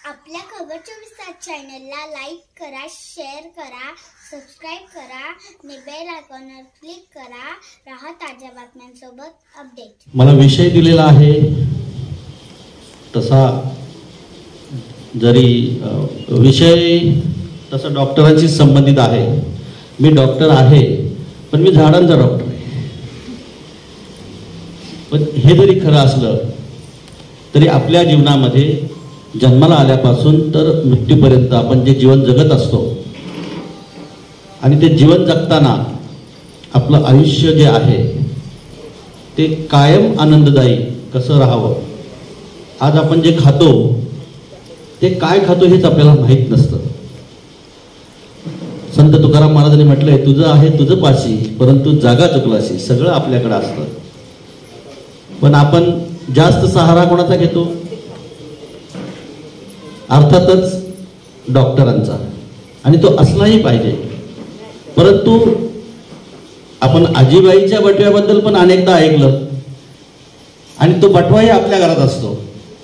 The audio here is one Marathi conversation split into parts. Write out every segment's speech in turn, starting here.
आपल्या खबर 24 तास चॅनलला लाईक करा, शेअर करा, सबस्क्राईब करा आणि बेल आयकॉनवर क्लिक करा. रहा ताज्या बातम्यांसोबत अपडेट. मला विषय दिलेला आहे तसा जरी विषय तसा डॉक्टरांशी संबंधित आहे. मी डॉक्टर आहे पण मी झाडांचा डॉक्टर आहे. पण हे जरी खरं असलं तरी आपल्या जीवनामध्ये जन्माला आल्यापासून तर मृत्यूपर्यंत आपण जे जीवन जगत असतो आणि ते जीवन जगताना आपलं आयुष्य जे आहे ते कायम आनंददायी कसं राहावं. आज आपण जे खातो ते काय खातो हेच आपल्याला माहीत नसतं. संत तुकाराम महाराजांनी म्हटलंय, तुझं आहे तुझं पाशी परंतु जागा चुकलाशी. सगळं आपल्याकडे असतं पण आपण जास्त सहारा कोणाचा घेतो? अर्थातच डॉक्टरांचा, आणि तो असलाही पाहिजे. परंतु आपण आजीबाईच्या बटव्याबद्दल पण अनेकदा ऐकलं आणि तो बटवाही आपल्या घरात असतो.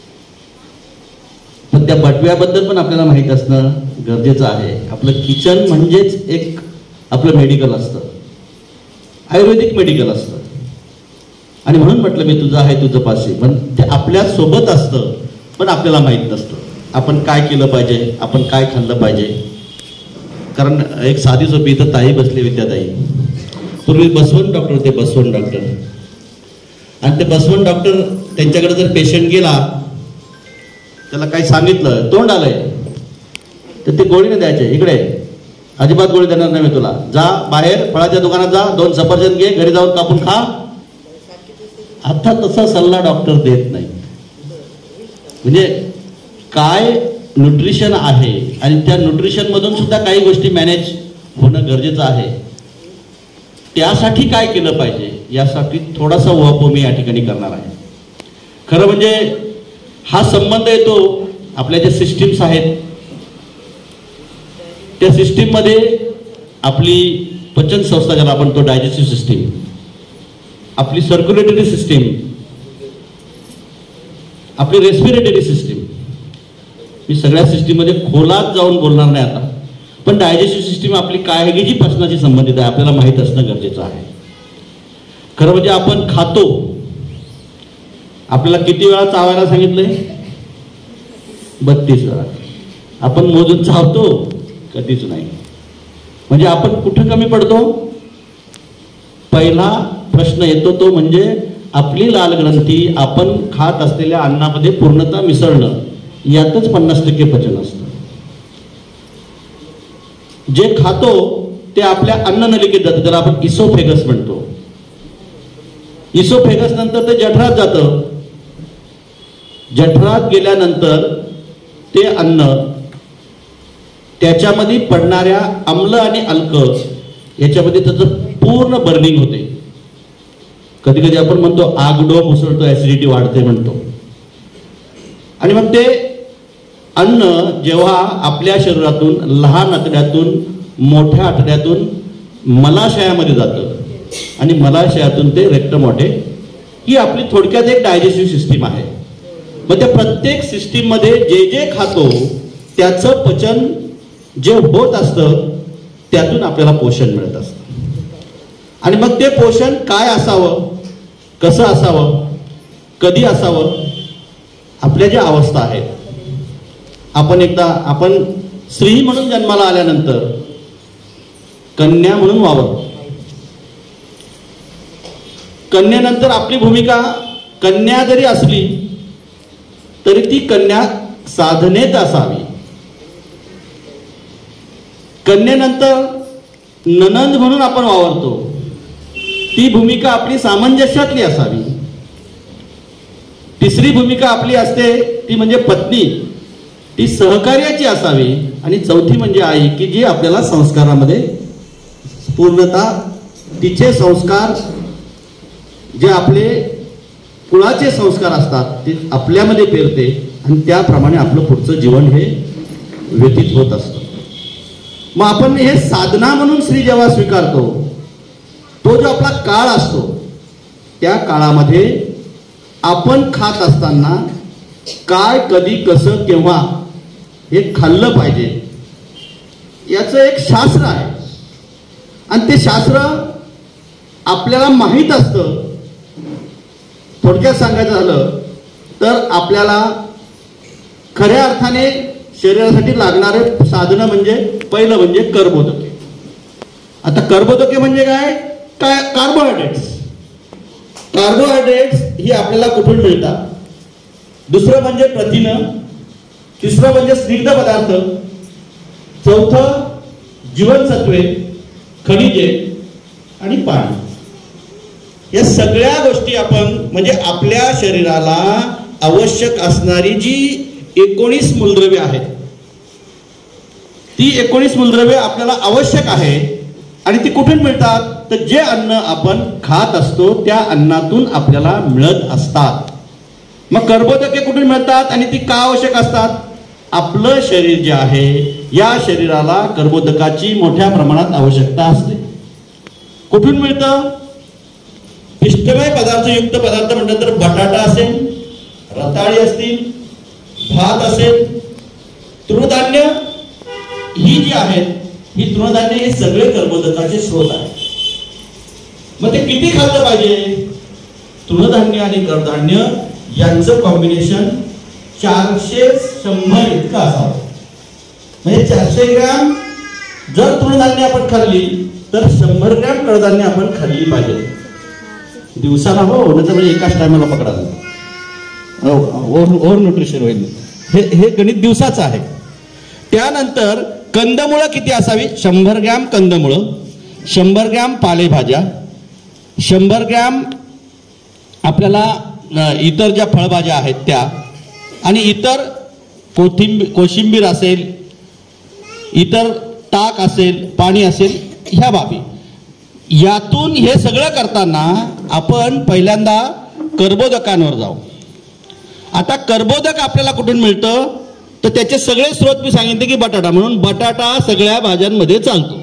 पण त्या बटव्याबद्दल पण आपल्याला माहित असणं गरजेचं आहे. आपलं किचन म्हणजेच एक आपलं मेडिकल असतं, आयुर्वेदिक मेडिकल असतं. आणि म्हणून म्हटलं मी तुझं आहे तुझं पाशी. पण ते आपल्या सोबत असतं पण आपल्याला माहित नसतं आपण काय केलं पाहिजे, आपण काय खाल्लं पाहिजे. कारण एक साधी सोपी इथं ताई बसली, विद्याताई. पूर्वी बसवंत डॉक्टर होते, बसवंत डॉक्टर. आणि ते बसवंत डॉक्टर त्यांच्याकडे जर पेशंट गेला, त्याला काही सांगितलं, तोंड आलंय, तर ते गोळी नाही द्यायचे. इकडे अजिबात गोळी देणार नाही मी तुला. जा बाहेर फळाच्या दुकानात जा, 2 सफरचंद घे, घरी जाऊन कापून खा. आता तसा सल्ला डॉक्टर देत नाही. म्हणजे काय न्यूट्रिशन आहे आणि त्या न्यूट्रिशन मधून सुद्धा काही गोष्टी मॅनेज होणं गरजेचं आहे. त्यासाठी काय केलं पाहिजे यासाठी थोडासा उहापोह मी या ठिकाणी करणार आहे. खरं म्हणजे हा संबंध येतो आपल्या ज्या सिस्टीम्स आहेत त्या सिस्टीम मध्ये. आपली पचन संस्था ज्याला आपण तो डायजेस्टिव्ह सिस्टीम, आपली सर्क्युलेटरी सिस्टीम, आपली रेस्पिरेटरी सिस्टीम. मी सगळ्या सिस्टीम मध्ये खोलात जाऊन बोलणार नाही आता, पण डायजेस्टिव्ह सिस्टीम आपली काय जी पचनाशी संबंधित आहे आपल्याला माहित असणं गरजेचं आहे. खरं म्हणजे आपण खातो, आपल्याला किती वेळा चावायला सांगितलंय? 32 वेळा. आपण मोजून चावतो? कधीच नाही. म्हणजे आपण कुठं कमी पडतो? पहिला प्रश्न येतो तो म्हणजे आपली लाल ग्रंथी आपण खात असलेल्या अन्नामध्ये पूर्णतः मिसळणं, यातच 50% पचन असतं. जे खातो ते आपल्या अन्ननलिकेत जातं, त्याला आपण इसोफेगस म्हणतो. इसोफेगस नंतर ते जठरात जातं. जठरात गेल्यानंतर ते अन्न त्याच्यामध्ये पडणाऱ्या आम्ल आणि अल्क याच्यामध्ये त्याचं पूर्ण बर्निंग होते. कधी कधी आपण म्हणतो आगडो मुसळतो, ऍसिडिटी वाढते म्हणतो. आणि मग ते अन्न जेव्हा आपल्या शरीरातून लहान आतड्यातून मोठ्या आतड्यातून मलाशयामध्ये जातं आणि मलाशयातून ते रेक्टमॉटे, ही आपली थोडक्यात एक डायजेस्टिव्ह सिस्टीम आहे. मग त्या प्रत्येक सिस्टीम मध्ये जे जे खातो त्याचं पचन जे होत असतं त्यातून आपल्याला पोषण मिळत असतं. आणि मग ते पोषण काय असावं, कसं असावं, कधी असावं, आपल्या ज्या अवस्था आहेत. आपण स्त्री म्हणून जन्माला आल्यानंतर कन्या म्हणून वावरतो. कन्यानंतर आपली भूमिका कन्या जरी असली तरी ती कन्या साधनेत असावी. कन्यानंतर ननंद म्हणून आपण वावरतो, ती भूमिका आपली सामंजस्यातली असावी. तिसरी भूमिका आपली असते ती म्हणजे पत्नी, ती सहकार्याची असावी. आणि चौथी म्हणजे आई, की जी आपल्याला संस्कारामध्ये पूर्णतः तिचे संस्कार जे आपले कुळाचे संस्कार असतात ते आपल्यामध्ये पेरते आणि त्याप्रमाणे आपलं पुढचं जीवन हे व्यतीत होत असतं. मग आपण हे साधना म्हणून स्त्री जेव्हा स्वीकारतो, तो जो आपला काळ असतो त्या काळामध्ये आपण खात असताना काय, कधी, कसं, केव्हा हे खाल्लं पाहिजे, याचं एक शास्त्र आहे. आणि ते शास्त्र आपल्याला माहीत असतं. थोडक्यात सांगायचं झालं तर आपल्याला खऱ्या अर्थाने शरीरासाठी लागणारे साधनं म्हणजे पहिलं म्हणजे कर्बोदके. आता कर्बोदके म्हणजे काय? कार्बोहायड्रेट्स. कार्बोहायड्रेट्स ही आपल्याला कुठून मिळतात? दुसरं म्हणजे प्रथिनं, तिसरं म्हणजे स्निग्ध पदार्थ, चौथं जीवनसत्वे, खनिजे आणि पाणी. या सगळ्या गोष्टी आपण म्हणजे आपल्या शरीराला आवश्यक असणारी जी 19 मूलद्रव्ये आहेत, ती 19 मूलद्रव्ये आपल्याला आवश्यक आहे. आणि ती कुठून मिळतात? तर जे अन्न आपण खात असतो त्या अन्नातून आपल्याला मिळत असतात. मग कर्बोदके कुठून मिळतात आणि ती का आवश्यक असतात? आपलं शरीर जे आहे, या शरीराला कर्बोदकाची मोठ्या प्रमाणात आवश्यकता असते. कुठून मिळतं? पिष्टमय पदार्थयुक्त पदार्थ म्हटलं तर बटाटा असेल, रताळी असतील, भात असेल, तृणधान्य ही जी आहेत, ही तृणधान्य हे सगळे कर्बोदकाचे स्रोत आहेत. मग ते किती खाल्लं पाहिजे? तृणधान्य आणि कडधान्य यांचं कॉम्बिनेशन 400-100 इतकं असावं. म्हणजे 400 ग्रॅम जर तृणधान्य आपण खाल्ली तर 100 ग्रॅम कडधान्य आपण खाल्ली पाहिजे दिवसाला. हो, नाही तर म्हणजे एकाच टायमाला पकडा, ओव्हर न्यूट्रिशन होईल. हे गणित दिवसाचं आहे. त्यानंतर कंदमुळं किती असावी? 100 ग्रॅम कंदमुळं, 100 ग्रॅम पालेभाज्या, 100 ग्रॅम आपल्याला इतर ज्या फळभाज्या आहेत त्या, आणि इतर कोशिंबीर असेल, इतर ताक असेल, पाणी असेल, ह्या बाबी. यातून हे सगळं करताना आपण पहिल्यांदा कर्बोदकांवर जाऊ. आता कर्बोदक आपल्याला कुठून मिळतं? तर त्याचे सगळे स्रोत मी सांगितले की बटाटा. म्हणून बटाटा सगळ्या भाज्यांमध्ये चालतो.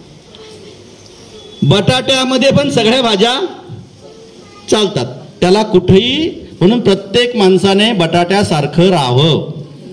बटाट्यामध्ये पण सगळ्या भाज्या चालतात. त्याला कुठेही, म्हणून प्रत्येक माणसाने बटाट्यासारखं राहावं.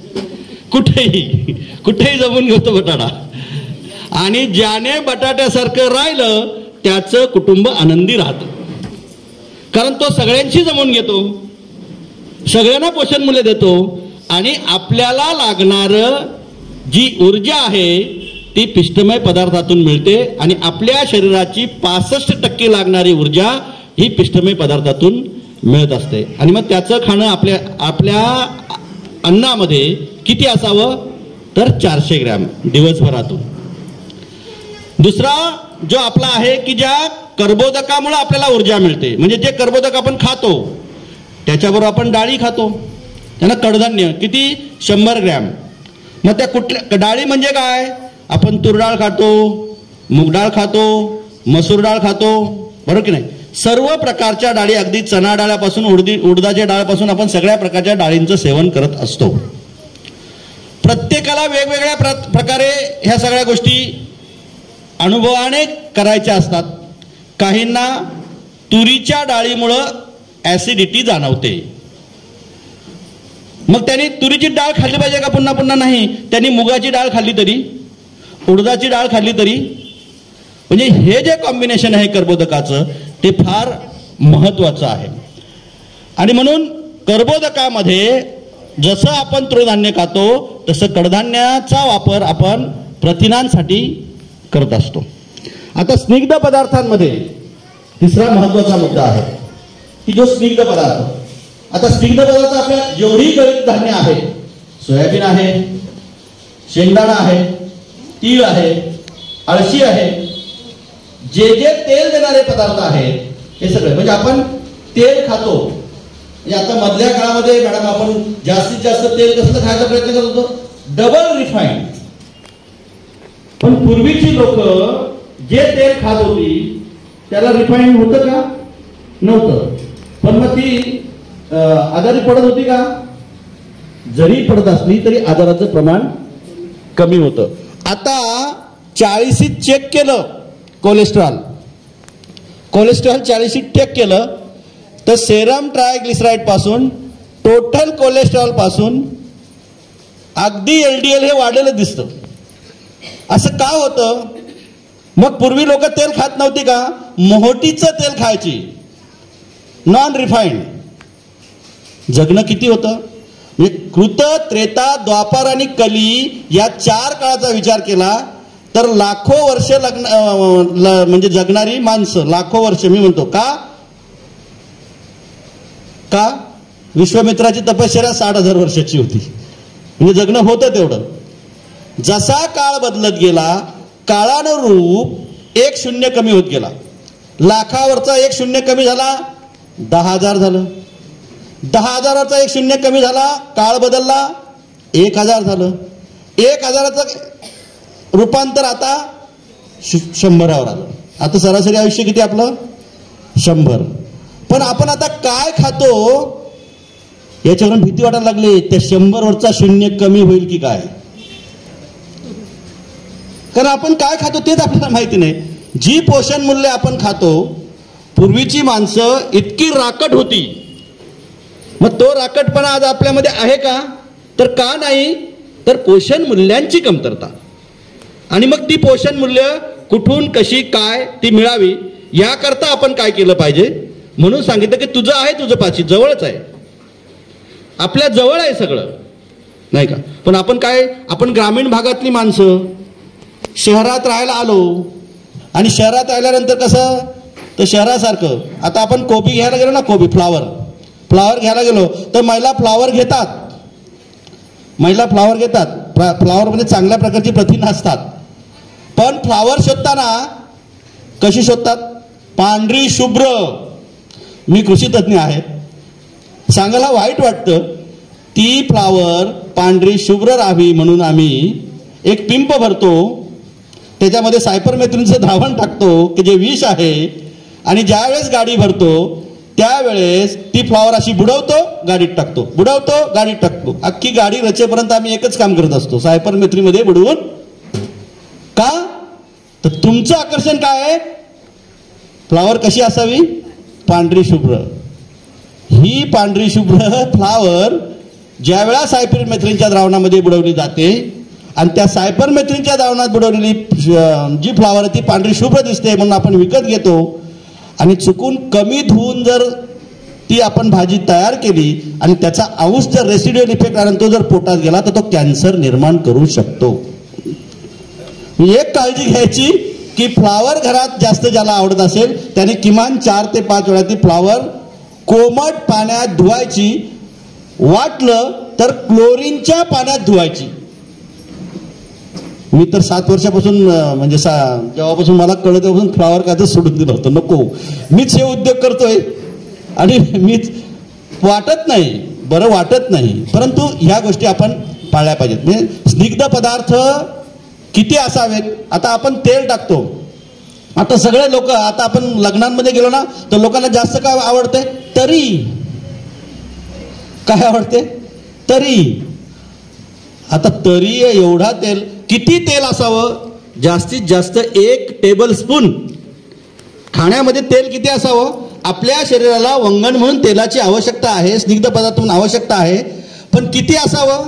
कुठेही जमून घेतो बटाटा. आणि ज्याने बटाट्यासारखं राहिलं त्याचं कुटुंब आनंदी राहतं. कारण तो सगळ्यांशी जमून घेतो, सगळ्यांना पोषण मूल्य देतो, आणि आपल्याला लागणारं जी ऊर्जा आहे ती पिष्टमय पदार्थातून मिळते. आणि आपल्या शरीराची 65% लागणारी ऊर्जा ही पिष्टमय पदार्थातून मिळत असते. आणि मग त्याचं खाणं आपल्या अन्नामध्ये किती असावं? तर 400 ग्रॅम दिवसभरातून. दुसरा जो आपला आहे की ज्या कर्बोदकामुळे आपल्याला ऊर्जा मिळते, म्हणजे जे कर्बोदक आपण खातो त्याच्याबरोबर आपण डाळी खातो, त्यांना कडधान्य किती? 100 ग्रॅम. मग त्या कुठल्या डाळी म्हणजे काय? आपण तूर डाळ खातो, मूग डाळ खातो, मसूर डाळ खातो, बरोबर की नाही? सर्व प्रकारच्या डाळी, अगदी चणा डाळापासून उडदाच्या डाळापासून आपण सगळ्या प्रकारच्या डाळींचं सेवन करत असतो. प्रत्येकाला वेगवेगळ्या प्रकारे ह्या सगळ्या गोष्टी अनुभवाने करायच्या असतात. काहींना तुरीच्या डाळीमुळं ऍसिडिटी जाणवते, मग त्यांनी तुरीची डाळ खाल्ली पाहिजे का? पुन्हा पुन्हा नाही. त्यांनी मुगाची डाळ खाल्ली तरी, उडदाची डाळ खाल्ली तरी, म्हणजे हे जे कॉम्बिनेशन आहे कर्बोदकाचं ते फार महत्वाचं आहे. आणि म्हणून कर्बोदकामध्ये जसं आपण तृणधान्य खातो तसं कडधान्याचा वापर आपण प्रथिनांसाठी करत असतो. आता स्निग्ध पदार्थांमध्ये तिसरा महत्वाचा मुद्दा आहे की जो स्निग्ध पदार्थ. आता स्निग्ध पदार्थ आपल्या जेवढी गळीत धान्य आहे, सोयाबीन आहे, शेंगदाणा आहे, तीळ आहे, अळशी आहे, जे जे तेल देणारे पदार्थ आहेत हे सगळे, म्हणजे आपण तेल खातो. म्हणजे आता मधल्या काळामध्ये मॅडम आपण जास्तीत जास्त तेल कसं खायचा प्रयत्न करत होतो? Double refined. पण पूर्वीची लोक जे तेल खात होती त्याला रिफाईंड होतं का? नव्हतं. पण मग ती आजारी पडत होती का? जरी पडत असली तरी आजाराचं प्रमाण कमी होतं. आता 40शीत चेक केलं कोलेस्ट्रॉल 40शीत चेक केलं तर सेरम ट्रायग्लिसराईड पासून, टोटल कोलेस्ट्रॉल पासून अगदी LDL हे वाढलेलं दिसतं. असं का होतं? मग पूर्वी लोक तेल खात नव्हती का? मोहटीचं तेल खायची, नॉन रिफाईंड. जगणं किती होतं? म्हणजे कृत, त्रेता, द्वापार आणि कली या 4 काळाचा विचार केला तर लाखो वर्ष म्हणजे जगणारी माणसं, लाखो वर्ष. मी म्हणतो का विश्वामित्राची तपश्चर्या 60,000 वर्षाची होती, म्हणजे जगणं होतं तेवढं. जसा काळ बदलत गेला, काळानुरूप 1 शून्य कमी होत गेला. लाखावरचा 1 शून्य कमी झाला, 10,000 झालं. 10,000चा 1 शून्य कमी झाला, काळ बदलला, 1,000 झालं. 1,000चं रूपांतर आता 100वर आलं. आता सरासरी आयुष्य किती आपलं? 100. पण आपण आता काय खातो याच्यावरून भीती वाटायला लागली. त्या 100वरचा शून्य कमी होईल की काय? कारण आपण काय खातो तेच आपल्याला माहिती नाही. जी पोषण मूल्य आपण खातो, पूर्वीची माणसं इतकी राकट होती, मग तो राकटपणा आज आपल्यामध्ये आहे का? तर का नाही? तर पोषण मूल्यांची कमतरता. आणि मग ती पोषण मूल्य कुठून, कशी, काय ती मिळावी याकरता आपण काय केलं पाहिजे? म्हणून सांगितलं की तुझं आहे, तुझं पाशी जवळच आहे, आपल्या जवळ आहे सगळं, नाही का? पण आपण ग्रामीण भागातली माणसं शहरात राहायला आलो, आणि शहरात राहिल्यानंतर कसं? तर शहरासारखं आता आपण कोबी घ्यायला गेलो ना, कोबी फ्लावर घ्यायला गेलो तर महिला फ्लावर घेतात. फ्लावरमध्ये चांगल्या प्रकारची प्रथिनं असतात. पण फ्लावर शोधताना कशी शोधतात? पांढरी शुभ्र. मी कृषी तज्ञ आहे, सांगायला वाईट वाटतं. ती फ्लावर पांढरी शुभ्र राहावी म्हणून आम्ही एक पिंप भरतो, त्याच्यामध्ये सायपरमेथ्रिनचं द्रावण टाकतो की जे विष आहे, आणि ज्यावेळेस गाडी भरतो त्यावेळेस ती फ्लावर अशी बुडवतो, गाडीत टाकतो, बुडवतो, गाडीत टाकतो. अख्खी गाडी रचेपर्यंत आम्ही एकच काम करत असतो, सायपरमेथ्रीमध्ये बुडवून. का? तर तुमचं आकर्षण काय आहे? फ्लावर कशी असावी? पांढरी शुभ्र. ही पांढरी शुभ्र फ्लावर ज्या वेळा सायपरमेथ्रिनच्या द्रावणामध्ये बुडवली जाते, आणि त्या सायपरमेथ्रिनच्या द्रावणात बुडवलेली जी फ्लावर ती पांढरी शुभ्र दिसते म्हणून आपण विकत घेतो. आणि चुकून कमी धुवून जर ती आपण भाजी तयार केली आणि त्याचा अंश जर रेसिड्युअल इफेक्ट आला, तो जर पोटात गेला तर तो कॅन्सर निर्माण करू शकतो. एक काळजी घ्यायची की फ्लावर घरात जास्त ज्याला आवडत असेल त्याने किमान 4 ते 5 वेळा ती फ्लावर कोमट पाण्यात धुवायची, वाटलं तर क्लोरीनच्या पाण्यात धुवायची. मी तर 7 वर्षापासून म्हणजे जेव्हापासून मला कळलं तेव्हापासून फ्लावर काय सोडून दिलं होतं. नको, मीच हे उद्योग करतोय आणि मीच वाटत नाही, बरं वाटत नाही, परंतु ह्या गोष्टी आपण पाळल्या पाहिजेत. म्हणजे स्निग्ध पदार्थ किती असावेत? आता आपण तेल टाकतो. आता सगळे लोक, आता आपण लग्नांमध्ये गेलो ना तर लोकांना जास्त काय आवडते? तरी. काय आवडते? तरी. आता तरी एवढा तेल, किती तेल असावं? जास्तीत जास्त 1 टेबलस्पून. खाण्यामध्ये तेल किती असावं? आपल्या शरीराला वंगण म्हणून तेलाची आवश्यकता आहे, स्निग्ध पदार्थ म्हणून आवश्यकता आहे, पण किती असावं?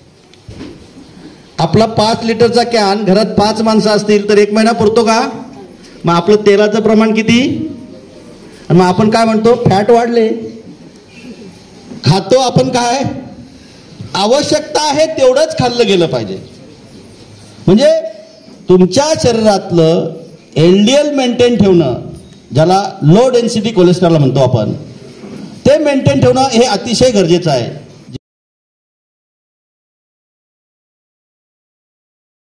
आपला 5 लिटरचा कॅन घरात 5 माणसं असतील तर 1 महिना पुरतो का? मग आपलं तेलाचं प्रमाण किती? मग आपण काय म्हणतो? फॅट वाढले. खातो आपण काय? आवश्यकता आहे तेवढंच खाल्लं गेलं पाहिजे. म्हणजे तुमच्या शरीरातलं LDL मेंटेन ठेवणं, ज्याला लो डेन्सिटी कोलेस्ट्रॉल म्हणतो आपण, ते मेंटेन ठेवणं हे अतिशय गरजेचं आहे.